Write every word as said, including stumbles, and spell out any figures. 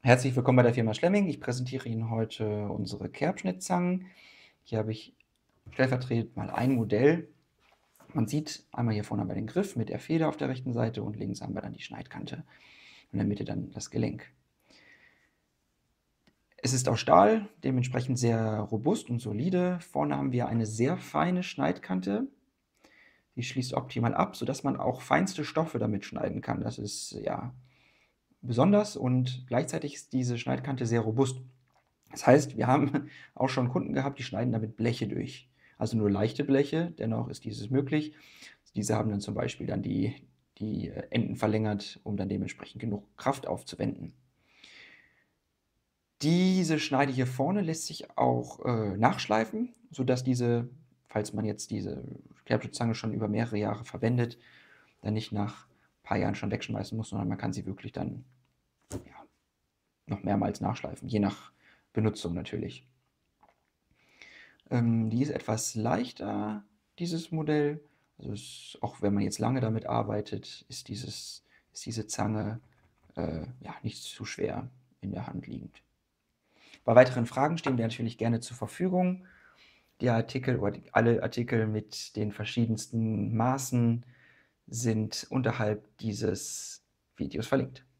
Herzlich willkommen bei der Firma Schlemming. Ich präsentiere Ihnen heute unsere Kerbschnittzangen. Hier habe ich stellvertretend mal ein Modell. Man sieht einmal hier vorne bei den Griff mit der Feder auf der rechten Seite und links haben wir dann die Schneidkante und in der Mitte dann das Gelenk. Es ist aus Stahl, dementsprechend sehr robust und solide. Vorne haben wir eine sehr feine Schneidkante. Die schließt optimal ab, sodass man auch feinste Stoffe damit schneiden kann. Das ist ja besonders und gleichzeitig ist diese Schneidkante sehr robust. Das heißt, wir haben auch schon Kunden gehabt, die schneiden damit Bleche durch. Also nur leichte Bleche, dennoch ist dieses möglich. Diese haben dann zum Beispiel dann die die, äh, Enden verlängert, um dann dementsprechend genug Kraft aufzuwenden. Diese Schneide hier vorne lässt sich auch, äh, nachschleifen, sodass diese, falls man jetzt diese Kerbschnitzzange schon über mehrere Jahre verwendet, dann nicht nach paar Jahren schon wegschmeißen muss, sondern man kann sie wirklich dann, ja, noch mehrmals nachschleifen, je nach Benutzung natürlich. Ähm, die ist etwas leichter, dieses Modell. Also es auch wenn man jetzt lange damit arbeitet, ist dieses ist diese Zange, äh, ja, nicht zu schwer in der Hand liegend. Bei weiteren Fragen stehen wir natürlich gerne zur Verfügung. Die Artikel oder die alle Artikel mit den verschiedensten Maßen sind unterhalb dieses Videos verlinkt.